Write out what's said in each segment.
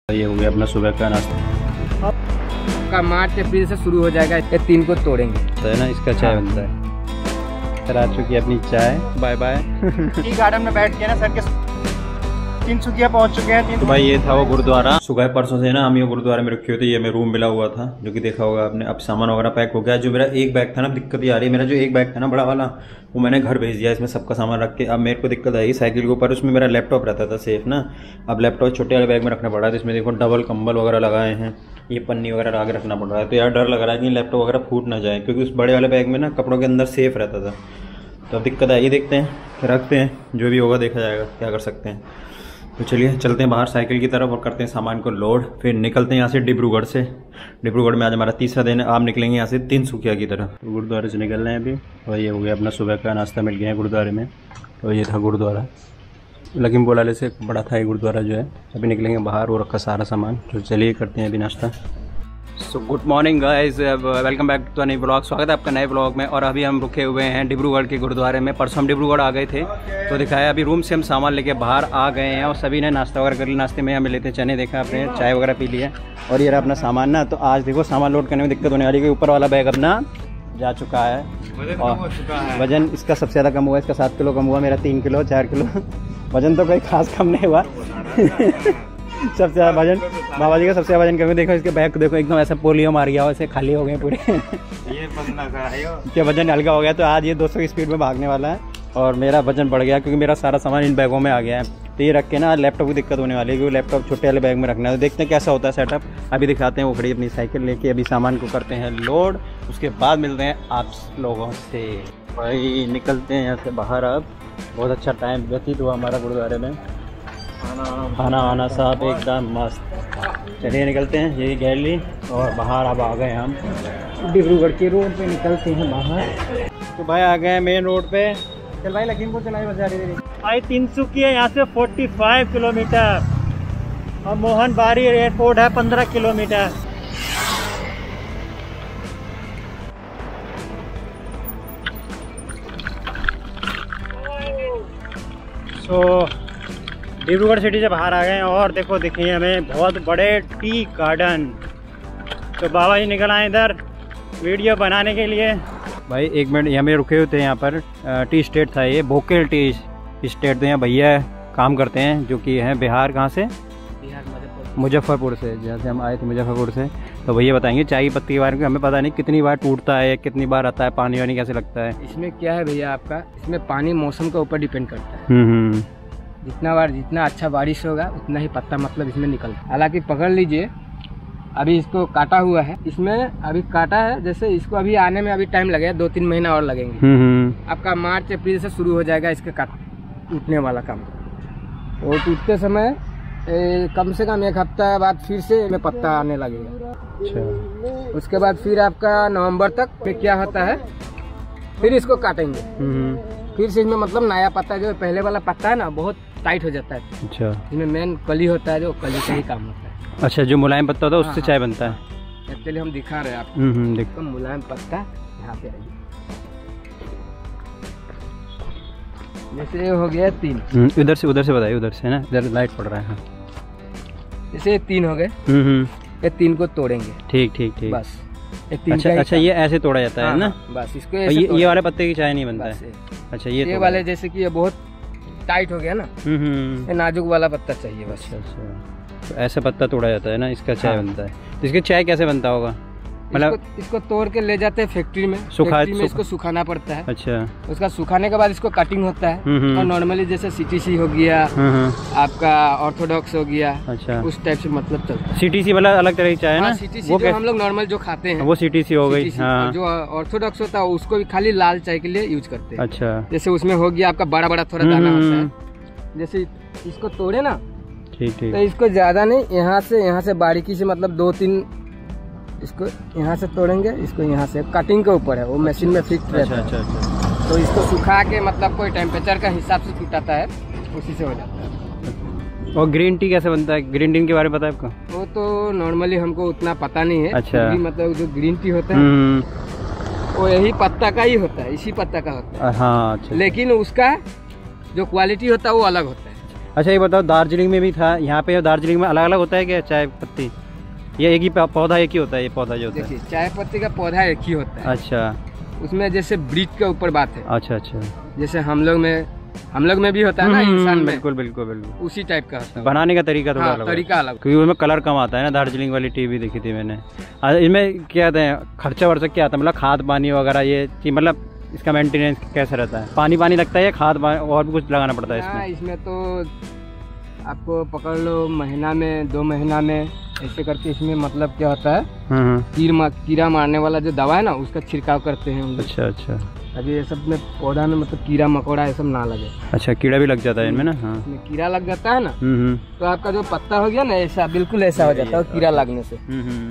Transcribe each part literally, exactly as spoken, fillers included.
ये हो गया अपना सुबह का नाश्ता। का मार्च अप्रैल से शुरू हो जाएगा। ये तीन को तोड़ेंगे तो है ना, इसका चाय हाँ। बनता है। सर आ चुकी है अपनी चाय। Bye bye. गार्डन में बैठ के ना सर के तिनसुकिया पहुंच चुके हैं। तो भाई ये था वो गुरुद्वारा। सुबह परसों से ना हम ये गुरुद्वारे में रखे हुए थे। ये हमें रूम मिला हुआ था, जो कि देखा होगा आपने। अब सामान वगैरह पैक हो गया। जो मेरा एक बैग था ना, दिक्कत ये आ रही है, मेरा जो एक बैग था ना बड़ा वाला, वो मैंने घर भेज दिया इसमें सबका सामान रख के। अब मेरे को दिक्कत आई साइकिल के ऊपर, उसमें मेरा लैपटॉप रहता था सेफ ना। अब लैपटॉप छोटे वाले बैग में रखना पड़ रहा है। तो इसमें देखो डबल कंबल वगैरह लगाए हैं, ये पन्नी वगैरह लगा के रखना पड़ रहा है। तो यार डर लग रहा है कि लैपटॉप वगैरह फूट ना जाए, क्योंकि उस बड़े वाले बैग में ना कपड़ों के अंदर सेफ रहता था। तो अब दिक्कत आई, देखते हैं रखते हैं, जो भी होगा देखा जाएगा, क्या कर सकते हैं। तो चलिए चलते हैं बाहर साइकिल की तरफ और करते हैं सामान को लोड। फिर निकलते हैं यहाँ से डिब्रूगढ़ से। डिब्रूगढ़ में आज हमारा तीसरा दिन है। आप निकलेंगे यहाँ से तिनसुकिया की तरफ। तो गुरुद्वारे से निकल रहे हैं अभी। और ये हो गया अपना सुबह का नाश्ता मिल गया है गुरुद्वारे में। और ये था गुरुद्वारा लखीमपुर वाले से बड़ा था ये गुरुद्वारा जो है। अभी निकलेंगे बाहर, वो रखा सारा सामान। तो चलिए करते हैं अभी नाश्ता। So good morning guys, welcome back to नई ब्लॉग। स्वागत है आपका नए ब्लॉग में। और अभी हम रुके हुए हैं डिब्रूगढ़ के गुरुद्वारे में। परसों हम डिब्रूगढ़ आ गए थे तो दिखाया। अभी रूम से हम सामान लेके बाहर आ गए हैं और सभी ने नाश्ता वगैरह कर लिया। नाश्ते में हमें लेते चने देखा आपने, चाय वगैरह पी लिया। और ये रहा अपना सामान ना। तो आज देखो सामान लोड करने में दिक्कत होने वाली है। ऊपर वाला बैग अपना जा चुका है और वजन इसका सबसे ज़्यादा कम हुआ। इसका सात किलो कम हुआ, मेरा तीन किलो चार किलो वजन तो कोई खास कम नहीं हुआ। सबसे ज़्यादा वजन बाबा जी का सबसे ज़्यादा वजन कम है। देखो इसके बैग देखो, एकदम ऐसा पोलियो मार गया हो, ऐसे खाली हो गए पूरे। ये वजन हल्का हो गया। तो आज ये दो सौ की स्पीड में भागने वाला है और मेरा वजन बढ़ गया, क्योंकि मेरा सारा सामान इन बैगों में आ गया है। तो ये रख के ना लैपटॉप की दिक्कत होने वाली है, क्योंकि लैपटॉप छोटे वाले बैग में रखना है। तो देखते हैं कैसा होता है सेटअप। अभी दिखाते हैं। वो खड़ी अपनी साइकिल लेके अभी सामान को करते हैं लोड। उसके बाद मिलते हैं आप लोगों से। भाई निकलते हैं यहाँ से बाहर। अब बहुत अच्छा टाइम व्यतीत हुआ हमारा गुरुद्वारे में। खाना आना साहब एकदम मस्त। चलिए निकलते हैं, यही गैली। और बाहर अब आ गए हम डिब्रूगढ़ के रोड पे, निकलते हैं बाहर। तो भाई आ गए मेन रोड पे। चल भाई लखीमपुर चलाई बाजार। भाई तिनसुकिया यहाँ से पैंतालीस किलोमीटर और मोहनबारी एयरपोर्ट है पंद्रह किलोमीटर। तो डिब्रूगढ़ सिटी से बाहर आ गए हैं और देखो देखिए हमें बहुत बड़े टी गार्डन। तो बाबा जी निकल आए इधर वीडियो बनाने के लिए। भाई एक मिनट, यहाँ में रुके हुए थे। यहाँ पर टी स्टेट था, ये भोकेल टी स्टेट। तो यहाँ भैया काम करते हैं, जो कि हैं बिहार। कहाँ से? बिहार मुजफ्फरपुर से। जहाँ से हम आए थे मुजफ्फरपुर से। तो भैया बताएंगे चाय की पत्ती के बारे में। हमें पता नहीं कितनी बार टूटता है, कितनी बार आता है, पानी वानी कैसे लगता है इसमें। क्या है भैया आपका, इसमें पानी मौसम के ऊपर डिपेंड करता है। हम्म जितना बार जितना अच्छा बारिश होगा उतना ही पत्ता मतलब इसमें निकलता है। हालांकि पकड़ लीजिए, अभी इसको काटा हुआ है। इसमें अभी काटा है, जैसे इसको अभी आने में अभी टाइम लगेगा, दो तीन महीना और लगेंगे। आपका मार्च अप्रैल से शुरू हो जाएगा इसका काट टूटने वाला काम। तो टूटते समय ए, कम से कम एक हफ्ता बाद फिर से में पत्ता आने लगेगा। अच्छा। उसके बाद फिर आपका नवंबर तक फिर क्या होता है, फिर इसको काटेंगे। फिर से इसमें मतलब नया पत्ता, जो पहले वाला पत्ता है ना, बहुत टाइट हो जाता है। अच्छा। इसमें मेन कली होता है, जो कली का ही काम होता है। अच्छा, जो मुलायम पत्ता होता है उससे चाय बनता है। एक्चुअली हम दिखा रहे हैं आपको। हम्म देख तो मुलायम पत्ता यहाँ पे आइए। जैसे ये हो गया तीन। इधर से उधर से बताइए, उधर से ना, इधर लाइट पड़ रहा है। जैसे ये तीन हो गए, हम्म ये तीन को तोड़ेंगे। ठीक ठीक ठीक। बस ये तीन अच्छा अच्छा, ये ऐसे तोड़ा जाता है ना। बस इसको ये ये वाले पत्ते की चाय नहीं बनता है। अच्छा, ये ये वाले जैसे कि ये बहुत टाइट हो गया ना, हम्म ये नाजुक वाला पत्ता चाहिए बस। अच्छा अच्छा, तो ऐसा पत्ता तोड़ा जाता है ना, इसका चाय हाँ। बनता है। तो इसकी चाय कैसे बनता होगा? मतलब इसको, इसको तोड़ के ले जाते हैं फैक्ट्री में। सुखा फैक्ट्री में इसको सुखाना पड़ता है। अच्छा। उसका सुखाने के बाद इसको कटिंग होता है। और नॉर्मली जैसे सीटीसी हो गया, आपका ऑर्थोडॉक्स हो गया, अच्छा, उस टाइप से मतलब चलता है। सीटीसी वाला अलग तरह की चाय है ना। सीटीसी जो हम लोग नॉर्मल जो खाते हैं वो सीटीसी हो गई। हाँ। जो ऑर्थोडॉक्स होता है उसको भी खाली लाल चाय के लिए यूज करते हैं। अच्छा। जैसे उसमें हो गया आपका बड़ा बड़ा थोड़ा दाना होता है। जैसे इसको तोड़े ना, ठीक ठीक, तो इसको ज्यादा नहीं, यहाँ से यहाँ से बारीकी से मतलब दो तीन इसको यहाँ से तोड़ेंगे। इसको यहाँ से कटिंग के ऊपर है, वो मशीन में फिक्स रहता है। अच्छा अच्छा। तो इसको सुखा के मतलब कोई टेम्परेचर का हिसाब से टूटाता है, उसी से हो जाता है। और ग्रीन टी कैसे बनता है? ग्रीन टी के बारे में पता है आपको? वो तो नॉर्मली हमको उतना पता नहीं है। अच्छा। मतलब जो ग्रीन टी होता है वो यही पत्ता का ही होता है, इसी पत्ता का होता है। हाँ। अच्छा। लेकिन उसका जो क्वालिटी होता है वो अलग होता है। अच्छा ये बताओ, दार्जिलिंग में भी था, यहाँ पे दार्जिलिंग में अलग अलग होता है क्या चाय पत्ती? ये एक ही पौधा एक ही होता है? ये पौधा जो होता है, देखिए चाय पत्ती का पौधा एक ही होता है। अच्छा, उसमें जैसे ब्रीड के ऊपर बात है। अच्छा अच्छा, जैसे हम लोग में हम लोग में भी होता है ना इंसान में, बिल्कुल बिल्कुल बिल्कुल उसी टाइप का होता है। बनाने का तरीका थोड़ा हाँ, अलग, तरीका अलग, क्योंकि उसमें कलर कम आता है ना। दार्जिलिंग वाली टी भी देखी थी मैंने। इनमें क्या कहते हैं, खर्चा वर्चा क्या आता है, मतलब खाद पानी वगैरह ये चीज, मतलब इसका मेंटेनेंस कैसे रहता है? पानी पानी लगता है या खाद और भी कुछ लगाना पड़ता है इसमें? इसमें तो आपको पकड़ लो महीना में, दो महीना में ऐसे करके इसमें मतलब क्या होता है, कीड़ा कीड़ा मारने वाला जो दवा है ना उसका छिड़काव करते हैं। अच्छा अच्छा, अभी ये सब में पौधा में मतलब कीड़ा मकोड़ा ये सब ना लगे। अच्छा, कीड़ा भी लग जाता है इनमें ना? हाँ, इसमें कीड़ा लग जाता है ना तो आपका जो पत्ता हो गया ना ऐसा बिल्कुल ऐसा हो जाता है कीड़ा लगने से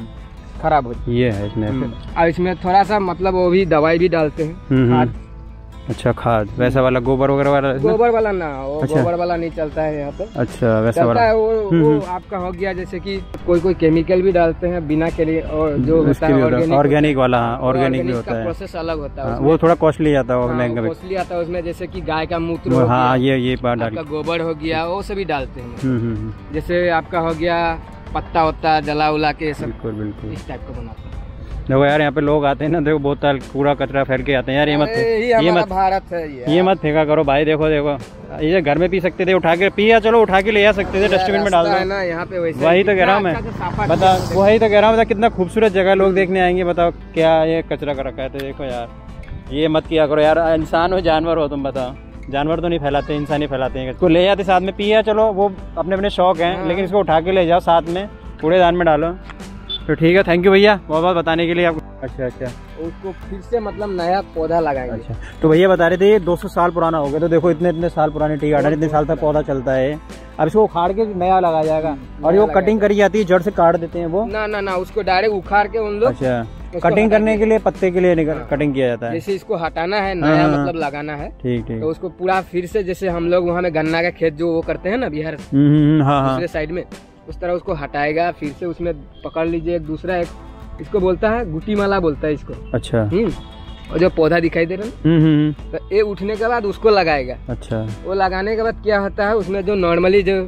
खराब हो जाता है। ये है इसमें। और इसमें थोड़ा सा मतलब वो भी दवाई भी डालते हैं। अच्छा, खाद वैसा वाला, गोबर वगैरह वाला? गोबर वाला ना, वो अच्छा। गोबर वाला नहीं चलता है यहाँ पे। अच्छा, वैसा वाला है वो, वो आपका हो गया जैसे कि कोई कोई केमिकल भी डालते हैं बिना के लिए, और जो होता है ऑर्गेनिक, ऑर्गेनिक वाला। ऑर्गेनिक भी होता है, प्रोसेस अलग होता है, वो थोड़ा कॉस्टली आता है, महंगा भी कॉस्टली आता है उसमें। जैसे कि गाय का मूत्र, हाँ ये ये बात डाल, गोबर हो गया, वो सभी डालते हैं। जैसे आपका हो गया पत्ता होता जला उला के सब, बिल्कुल बिल्कुल इस टाइप का बनाते हैं। देखो यार, यहाँ पे लोग आते हैं ना, देखो बोतल कूड़ा कचरा फैल के आते हैं यार। ये मत ये मत भारत है ये, ये मत फेंका करो भाई। देखो देखो, ये घर में पी सकते थे, उठा के पिया, चलो उठा के ले आ सकते थे, डस्टबिन में डाल दो ना। यहाँ पे वही तो कह रहा हूँ मैं, बता वही तो कह रहा हूँ, कितना खूबसूरत जगह, लोग देखने आएंगे। बताओ क्या ये कचरा कर रखा है? तो देखो यार, ये मत किया करो यार। इंसान हो जानवर हो, तुम बताओ? जानवर तो नहीं फैलाते, इंसान ही फैलाते हैं। इसको ले जाते साथ में, पिया चलो, वो अपने अपने शौक हैं, लेकिन इसको उठा के ले जाओ साथ में, कूड़ेदान में डालो। तो ठीक है, थैंक यू भैया बहुत बहुत बताने के लिए आपको। अच्छा अच्छा, उसको फिर से मतलब नया पौधा लगाएंगे। अच्छा, तो भैया बता रहे थे ये दो सौ साल पुराना हो गया। तो देखो इतने इतने साल पुराने टी गार्डन, इतने साल तक पौधा चलता है। अब इसको उखाड़ के नया लगाया जाएगा, और ये वो कटिंग करी जाती है, जड़ से काट देते हैं वो? ना ना ना, उसको डायरेक्ट उखाड़ के उन लोग, अच्छा, कटिंग करने के लिए पत्ते के लिए कटिंग किया जाता है। जैसे इसको हटाना है, नया मतलब लगाना है, ठीक ठीक, तो उसको पूरा फिर से, जैसे हम लोग वहाँ में गन्ना का खेत जो वो करते हैं ना बिहार दूसरे साइड में, उस तरह उसको हटाएगा। फिर से उसमें पकड़ लीजिए एक दूसरा, एक इसको बोलता है गुटी माला बोलता है इसको। अच्छा, हम्म, और जो पौधा दिखाई दे रहा है तो ये उठने के बाद उसको लगाएगा। अच्छा, वो लगाने के बाद क्या होता है उसमें जो नॉर्मली जो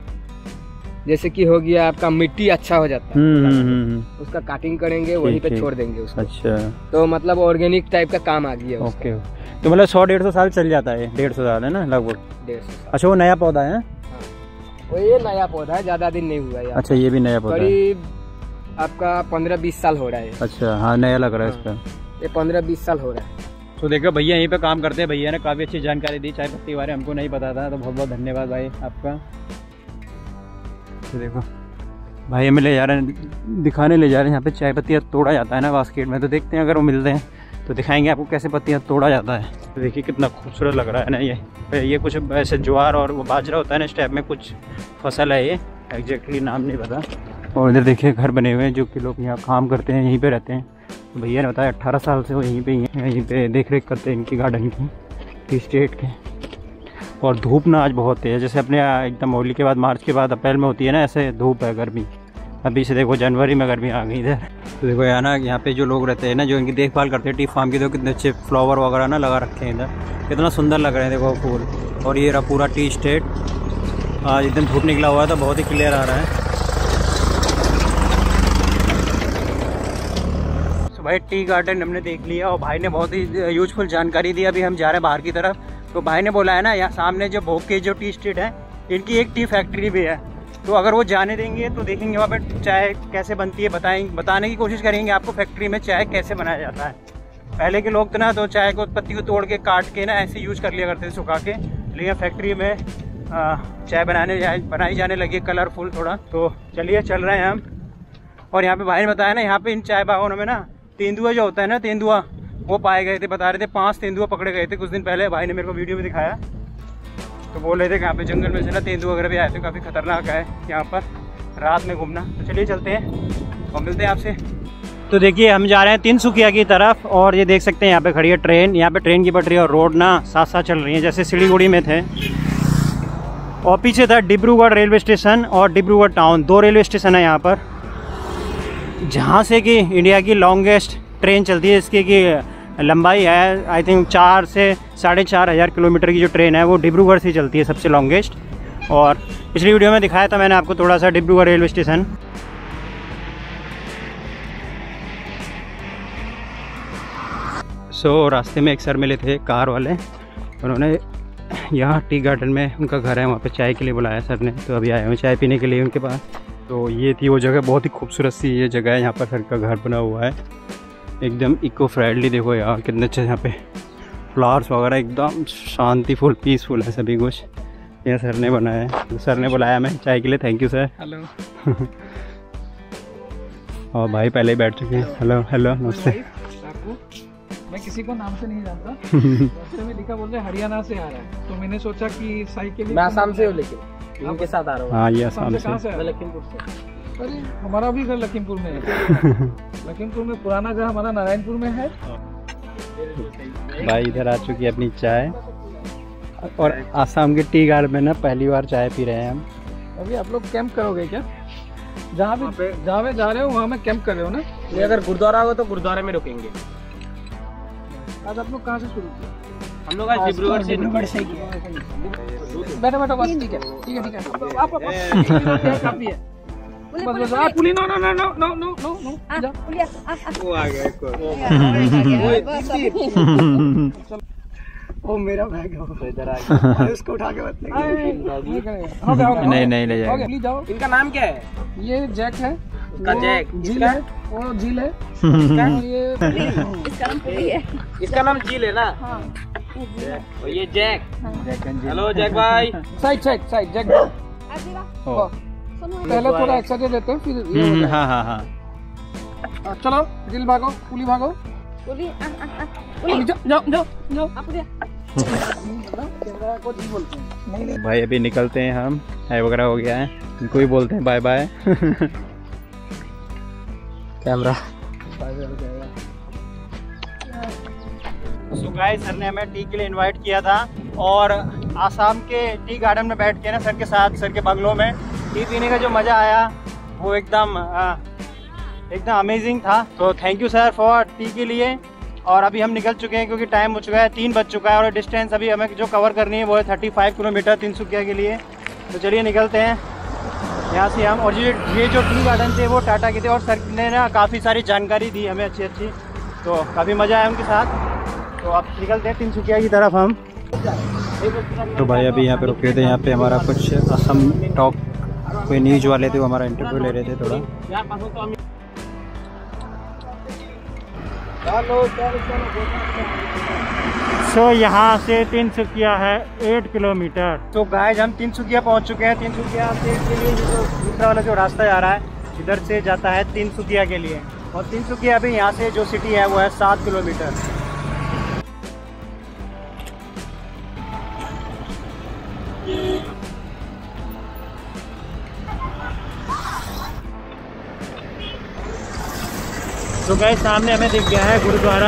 जैसे कि हो गया आपका मिट्टी अच्छा हो जाता है, उसका काटिंग करेंगे, वहीं पे छोड़ देंगे उसको। अच्छा, तो मतलब ऑर्गेनिक टाइप का काम आ गया। ओके, तो मतलब सौ डेढ़ सौ साल चल जाता है? डेढ़ सौ साल है ना लगभग, डेढ़ सौ। अच्छा, वो नया पौधा है? वो ये नया पौधा है, ज्यादा दिन नहीं हुआ है। अच्छा, ये भी नया पौधा है? करीब आपका पंद्रह बीस साल हो रहा है। अच्छा, हाँ नया लग रहा है इसका। ये पंद्रह बीस साल हो रहा है। तो देखो भैया यहीं पे काम करते हैं, भैया ने काफी अच्छी जानकारी दी चाय पत्ती के बारे में, हमको नहीं पता था, तो बहुत बहुत धन्यवाद भाई आपका। तो देखो भाई हमें ले जा रहे हैं, दिखाने ले जा रहे हैं, यहाँ पे चाय पत्तियाँ तोड़ा जाता है ना बास्केट में। तो देखते हैं अगर वो मिलते हैं तो दिखाएंगे आपको कैसे पत्तियाँ तोड़ा जाता है। तो देखिए कितना खूबसूरत लग रहा है ना ये। ये कुछ ऐसे ज्वार और वो बाजरा होता है ना इस टाइप में कुछ फसल है, ये एग्जैक्टली नाम नहीं पता। और इधर देखिए घर बने हुए हैं, जो कि लोग यहाँ काम करते हैं, यहीं पे रहते हैं। तो भैया ने बताया अट्ठारह साल से वो यहीं पे ही हैं, यहीं पे देख रेख करते हैं इनकी गार्डन की, टी स्टेट के। और धूप ना आज बहुत तेज है, जैसे अपने एकदम होली के बाद मार्च के बाद अप्रैल में होती है ना, ऐसे धूप है, गर्मी। अभी से देखो जनवरी में गर्मी आ गई इधर। तो देखो यार ना, यहाँ पे जो लोग रहते हैं ना, जो इनकी देखभाल करते हैं टी फार्म की, देखो कितने अच्छे फ्लावर वगैरह ना लगा रखे हैं इधर, कितना सुंदर लग रहे हैं देखो फूल। और ये रहा पूरा टी स्टेट। आज एकदम धूप निकला हुआ है तो बहुत ही क्लियर आ रहा है। तो भाई टी गार्डन हमने देख लिया, और भाई ने बहुत ही यूजफुल जानकारी दी। अभी हम जा रहे हैं बाहर की तरफ। तो भाई ने बोला है ना, यहाँ सामने जो भोग के जो टी स्टेट है, इनकी एक टी फैक्ट्री भी है। तो अगर वो जाने देंगे तो देखेंगे वहाँ पे चाय कैसे बनती है, बताएंगे, बताने की कोशिश करेंगे आपको फैक्ट्री में चाय कैसे बनाया जाता है। पहले के लोग तो ना तो चाय को पत्ती को तोड़ के काट के ना ऐसे यूज़ कर लिया करते थे सुखा के, लेकिन फैक्ट्री में चाय बनाने बनाई जाने लगी कलरफुल थोड़ा। तो चलिए चल रहे हैं हम। और यहाँ पे भाई ने बताया ना, यहाँ पे इन चाय बागों में ना तेंदुआ जो होता है ना, तेंदुआ वो पाए गए थे, बता रहे थे पाँच तेंदुआ पकड़े गए थे कुछ दिन पहले। भाई ने मेरे को वीडियो में दिखाया, तो बोल रहे थे कि यहाँ पे जंगल में से ना तेंदुआ वगैरह भी आए थे, काफ़ी खतरनाक है यहाँ पर रात में घूमना। तो चलिए चलते हैं और मिलते हैं आपसे। तो देखिए हम जा रहे हैं तिनसुकिया की तरफ, और ये देख सकते हैं यहाँ पे खड़ी है ट्रेन। यहाँ पे ट्रेन की पटरी और रोड ना साथ साथ चल रही है, जैसे सिलीगुड़ी में थे। और पीछे था डिब्रूगढ़ रेलवे स्टेशन और डिब्रूगढ़ टाउन, दो रेलवे स्टेशन है यहाँ पर, जहाँ से कि इंडिया की लॉन्गेस्ट ट्रेन चलती है। इसकी कि लंबाई है आई थिंक चार से साढ़े चार हज़ार किलोमीटर की जो ट्रेन है वो डिब्रूगढ़ से चलती है, सबसे लॉन्गेस्ट। और पिछली वीडियो में दिखाया था मैंने आपको थोड़ा सा Dibrugarh railway station. So so, रास्ते में एक सर मिले थे कार वाले, उन्होंने यहाँ टी गार्डन में उनका घर है, वहाँ पे चाय के लिए बुलाया सर ने। तो अभी आए हुए चाय पीने के लिए उनके पास। तो ये थी वो जगह, बहुत ही खूबसूरत सी ये जगह है। यहाँ पर सर का घर बना हुआ है, एकदम इको फ्रेंडली। देखो यार कितने अच्छे यहाँ पे फ्लावर्स वगैरह, एकदम शांतिफुल पीसफुल है सभी कुछ। ये सर ने बनाया है, तो सर ने बुलाया मैं चाय के लिए। Thank you sir. हेलो। और भाई पहले ही बैठ चुके हैं। हेलो हेलो नमस्ते। मैं किसी को नाम से नहीं जानता। रास्ते में लिखा बोल रहे हरियाणा से आ रहा है, तो मैंने सोचा कि साइकिल मैं आसाम से हूँ, लेकिन इनके साथ आ रहा हूँ। हाँ ये आसाम से। कहाँ से? मैं लखीमपुर से। अरे हमारा भी घर लखीमपुर में है। लखीमपुर में पुराना घर हमारा नारायणपुर में है। भाई इधर आ चुकी है अपनी चाय, और आसाम के टी गार्डन में ना पहली बार चाय पी रहे हैं हम। अभी आप लोग कैंप करोगे क्या? जहाँ भी जहाँ पे जा रहे हो वहाँ में कैंप कर रहे हो ना? ये अगर गुरुद्वारा हो तो गुरुद्वारे में रुकेंगे। आज आप लोग कहाँ से शुरू किया? हम लोग आज डिब्रूगढ़ से डिब्रूगढ़ से किया। बैठो बैठो बस, ठीक है ठीक है ठीक है। आप काफी है। बस बस आप pulley. No no no no no no no no वो आ गया एक और। ओ मेरा बैग है, इधर आ गया। उसको उठा के मत ले। नहीं नहीं ले जाएगा। प्लीज जाओ। इनका नाम क्या है? ये जैक है। का जैक। झील है, वो झील है। और ये इसका नाम पुली है। इसका नाम झील है ना? हाँ। और ये जैक। हेलो जैक भाई। Side side side Jack. पहले थोड़ा एक्सरसाइज देते हैं, फिर ये होता है। हाँ हाँ हाँ। हाँ, चलो झील भागो, पुली भागो। पुली आ, आ, आ, पुली जाओ जाओ जाओ जाओ। आ, पुली आ। को झील बोलते हैं। नहीं नहीं। भाई अभी निकलते हैं हम, है वगैरह हो गया है, इनको ही बोलते हैं bye bye. Camera. So guys, sir ने हमें टी के लिए इनवाइट किया था, और आसाम के टी गार्डन में बैठ के ना सर के साथ, सर के बंगलों में टी पीने का जो मज़ा आया वो एकदम एकदम अमेजिंग था। तो thank you sir for tea के लिए। और अभी हम निकल चुके हैं क्योंकि टाइम हो चुका है, तीन बज चुका है, और डिस्टेंस अभी हमें जो कवर करनी है वो है थर्टी फाइव किलोमीटर तिनसुकिया के लिए। तो चलिए निकलते हैं यहाँ से हम। और ये ये जो टी गार्डन थे वो टाटा के थे, और सर ने ना काफ़ी सारी जानकारी दी हमें अच्छी अच्छी, तो काफ़ी मज़ा आया उनके साथ। तो अब निकलते हैं तिनसुकिया की तरफ हम। तो भाई अभी यहाँ पे रुके थे, यहाँ पे हमारा कुछ असम टॉक कोई न्यूज वाले थे, वो हमारा इंटरव्यू ले रहे थे थोड़ा। सो so, यहाँ से तिनसुकिया है एट किलोमीटर। तो गाइस हम तिनसुकिया पहुँच चुके हैं। तिनसुकिया से के लिए जो दूसरा वाला जो रास्ता जा रहा है इधर से जाता है तिनसुकिया के लिए, और तिनसुकिया अभी यहाँ से जो सिटी है वो है सात किलोमीटर। तो गाइस सामने हमें दिख गया है गुरुद्वारा।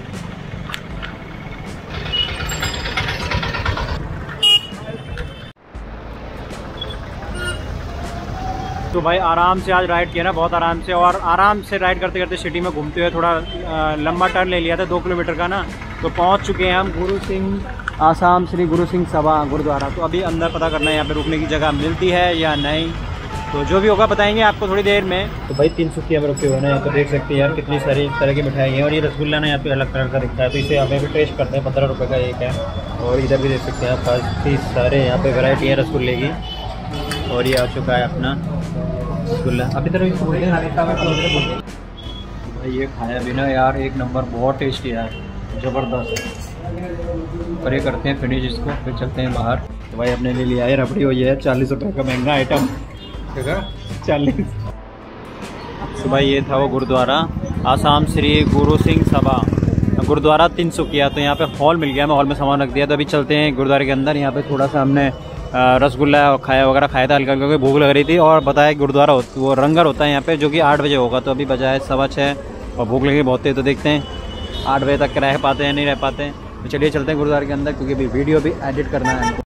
तो भाई आराम से आज राइड किया ना, बहुत आराम से, और आराम से राइड करते करते सिटी में घूमते हुए थोड़ा लंबा टर्न ले लिया था दो किलोमीटर का ना। तो पहुंच चुके हैं हम गुरु सिंह आसाम श्री गुरु सिंह सभा गुरुद्वारा। तो अभी अंदर पता करना है यहाँ पे रुकने की जगह मिलती है या नहीं, तो जो भी होगा बताएंगे आपको थोड़ी देर में। तो भाई तिनसुकिया में रुके हुए ना, यहाँ पे देख सकते हैं यार कितनी सारी तरह की मिठाई है, और ये रसगुल्ला ना यहाँ पे अलग कलर का दिखता है, तो इसे हमें भी टेस्ट करते हैं। पंद्रह रुपये का एक है, और इधर भी देख सकते हैं आप काफ़ी सारे यहाँ पे वैरायटी है रसगुल्ले की। और ये आ चुका है अपना रसगुल्ला। अभी तरह इसको बोलते हैं भाई, ये खाया बिना यार एक नंबर, बहुत टेस्टी है, ज़बरदस्त। और ये करते हैं फिनिश इसको, फिर चलते हैं बाहर। तो भाई अपने लिए लिया है रबड़ी, हो ये है चालीस रुपये का महंगा आइटम, चालीस। तो भाई ये था वो गुरुद्वारा आसाम श्री गुरु सिंह सभा गुरुद्वारा तिनसुकिया। तो यहाँ पे हॉल मिल गया, मैं हॉल में सामान रख दिया। तो अभी चलते हैं गुरुद्वारे के अंदर। यहाँ पे थोड़ा सा हमने रसगुल्ला खाया वगैरह खाया था हल्का, क्योंकि भूख लग रही थी, और बताया गुरुद्वारा वो लंगर होता है यहाँ पे, जो कि आठ बजे होगा। तो अभी बजा है सवा छः, और भूख लगी बहुत है, तो देखते हैं आठ बजे तक रह पाते हैं नहीं रह पाते हैं। तो चलिए चलते हैं गुरुद्वारे के अंदर, क्योंकि अभी वीडियो भी एडिट करना है।